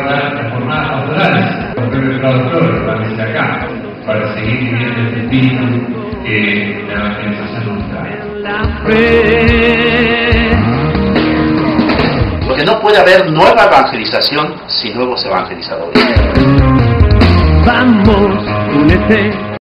las jornadas pastorales, los propios traductores van desde acá, para seguir viviendo este espíritu que la evangelización nos trae. Porque no puede haber nueva evangelización sin nuevos evangelizadores. Vamos, únete.